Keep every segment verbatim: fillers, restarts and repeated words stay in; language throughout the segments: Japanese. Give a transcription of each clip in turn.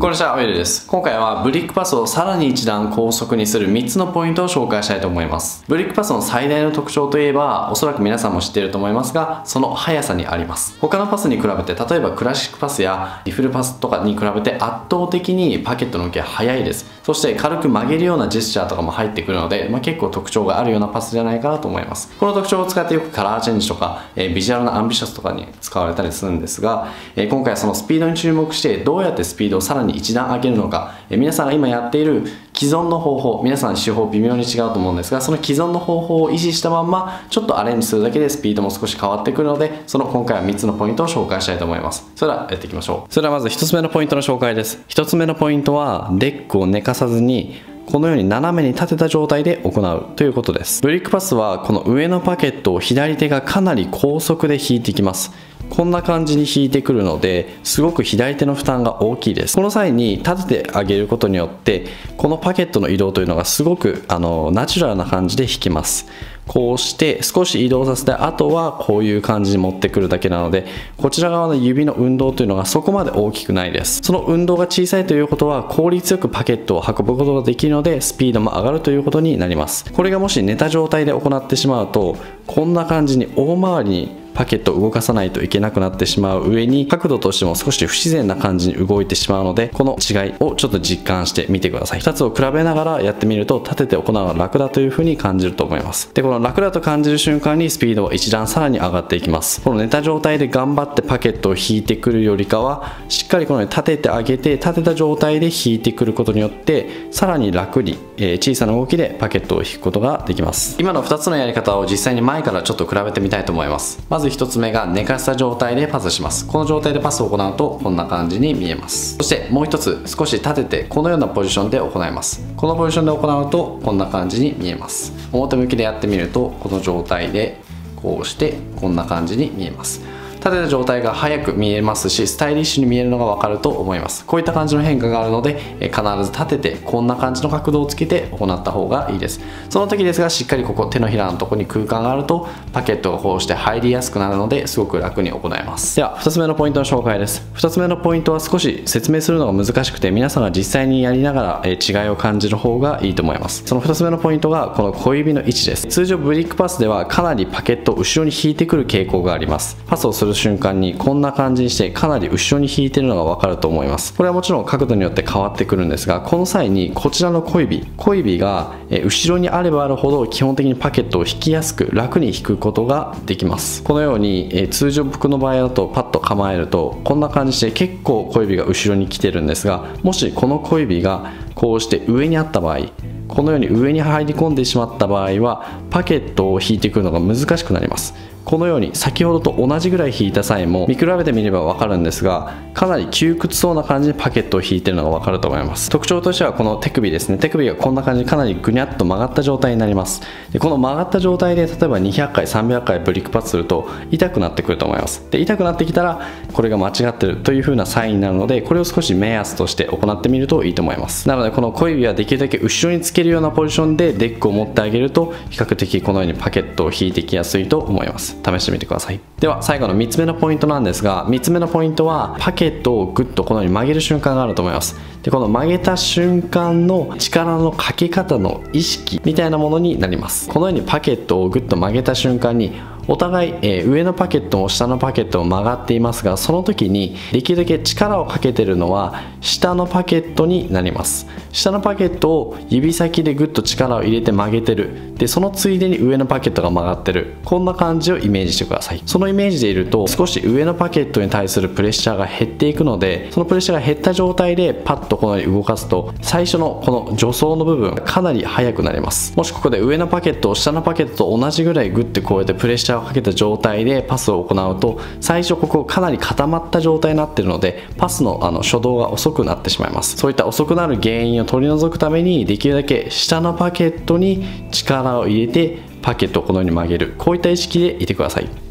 こんにちは、ウェルです。今回はブリックパスをさらに一段高速にするみっつのポイントを紹介したいと思います。ブリックパスの最大の特徴といえば、おそらく皆さんも知っていると思いますが、その速さにあります。他のパスに比べて、例えばクラシックパスやリフルパスとかに比べて圧倒的にパケットの受けが速いです。そして軽く曲げるようなジェスチャーとかも入ってくるので、まあ、結構特徴があるようなパスじゃないかなと思います。この特徴を使ってよくカラーチェンジとか、えー、ビジュアルなアンビシャスとかに使われたりするんですが、えー、今回はそのスピードに注目して、どうやってスピードをさらに一段上げるのか、え皆さんが今やっている既存の方法、皆さん手法微妙に違うと思うんですが、その既存の方法を維持したまんまちょっとアレンジするだけでスピードも少し変わってくるので、その今回はみっつのポイントを紹介したいと思います。それではやっていきましょう。それではまずひとつめのポイントの紹介です。ひとつめのポイントはデックを寝かさずにこのように斜めに立てた状態で行うということです。ブリックパスはこの上のパケットを左手がかなり高速で引いてきます。こんな感じに引いてくるので、すごく左手の負担が大きいです。この際に立ててあげることによって、このパケットの移動というのがすごくあのナチュラルな感じで引きます。こうして少し移動させて、あとはこういう感じに持ってくるだけなので、こちら側の指の運動というのがそこまで大きくないです。その運動が小さいということは、効率よくパケットを運ぶことができるので、スピードも上がるということになります。これがもし寝た状態で行ってしまうと、こんな感じに大回りにパケットを動かさないといけなくなってしまう上に、角度としても少し不自然な感じに動いてしまうので、この違いをちょっと実感してみてください。ふたつを比べながらやってみると、立てて行うのが楽だというふうに感じると思います。で、この楽だと感じる瞬間にスピードは一段さらに上がっていきます。この寝た状態で頑張ってパケットを引いてくるよりかは、しっかりこのように立ててあげて、立てた状態で引いてくることによって、さらに楽に、えー、小さな動きでパケットを引くことができます。今のふたつのやり方を実際に前からちょっと比べてみたいと思います。まずひとつめが寝かした状態でパスします。この状態でパスを行うとこんな感じに見えます。そしてもう一つ、少し立ててこのようなポジションで行います。このポジションで行うとこんな感じに見えます。表向きでやってみると、この状態でこうしてこんな感じに見えます。立てた状態が速く見えますし、スタイリッシュに見えるのが分かると思います。こういった感じの変化があるので、え必ず立ててこんな感じの角度をつけて行った方がいいです。その時ですが、しっかりここ手のひらのところに空間があるとパケットがこうして入りやすくなるので、すごく楽に行えます。ではふたつめのポイントの紹介です。ふたつめのポイントは少し説明するのが難しくて、皆さんが実際にやりながら、え違いを感じる方がいいと思います。そのふたつめのポイントがこの小指の位置です。通常ブリックパスではかなりパケットを後ろに引いてくる傾向があります。パスをする瞬間にこんな感じにしてかなり後ろに引いてるのが分かると思います。これはもちろん角度によって変わってくるんですが、この際にこちらの小指小指が後ろにあればあるほど基本的にパケットを引きやすく楽に引くことができます。このように通常僕の場合だとパッと構えるとこんな感じで結構小指が後ろに来てるんですが、もしこの小指がこうして上にあった場合、このように上に入り込んでしまった場合はパケットを引いてくるのが難しくなります。このように先ほどと同じぐらい引いた際も見比べてみれば分かるんですが、かなり窮屈そうな感じでパケットを引いているのが分かると思います。特徴としてはこの手首ですね。手首がこんな感じでかなりぐにゃっと曲がった状態になります。でこの曲がった状態で例えばにひゃっかいさんびゃっかいブリックパスすると痛くなってくると思います。で痛くなってきたらこれが間違ってるという風なサインになるので、これを少し目安として行ってみるといいと思います。なのでこの小指はできるだけ後ろにつけるようなポジションでデックを持ってあげると、比較的このようにパケットを引いてきやすいと思います。試してみてください。では最後のみっつめのポイントなんですが、みっつめのポイントはパケットをグッとこのように曲げる瞬間があると思います。でこの曲げた瞬間の力のかけ方の意識みたいなものになります。このようにパケットをグッと曲げた瞬間にお互い、えー、上のパケットも下のパケットも曲がっていますが、その時にできるだけ力をかけてるのは下のパケットになります。下のパケットを指先でグッと力を入れて曲げてる。でそのついでに上のパケットが曲がってる。こんな感じをイメージしてください。そのイメージでいると少し上のパケットに対するプレッシャーが減っていくので、そのプレッシャーが減った状態でパッとこのように動かすと、最初のこの助走の部分がかなり速くなります。もしここで上のパケットを下のパケットと同じぐらいグッてこうやってプレッシャーをかけた状態でパスを行うと、最初ここかなり固まった状態になっているので、パスのあの初動が遅くなってしまいます。そういった遅くなる原因を取り除くために、できるだけ下のパケットに力を入れてパケットをこのように曲げる、こういった意識でいてください。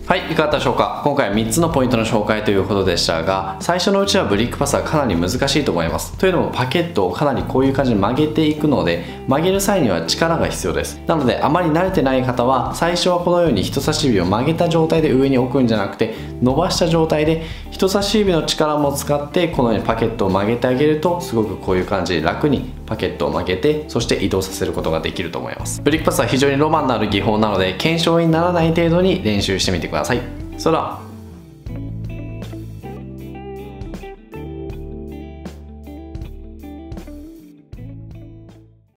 はい、いかがだったでしょうか。今回はみっつのポイントの紹介ということでしたが、最初のうちはブリックパスはかなり難しいと思います。というのもパケットをかなりこういう感じで曲げていくので、曲げる際には力が必要です。なのであまり慣れてない方は最初はこのように人差し指を曲げた状態で上に置くんじゃなくて、伸ばした状態で人差し指の力も使ってこのようにパケットを曲げてあげると、すごくこういう感じで楽にパケットを曲げて、そして移動させることができると思います。ブリックパスは非常にロマンのある技法なので、検証にならない程度に練習してみてください。それでは。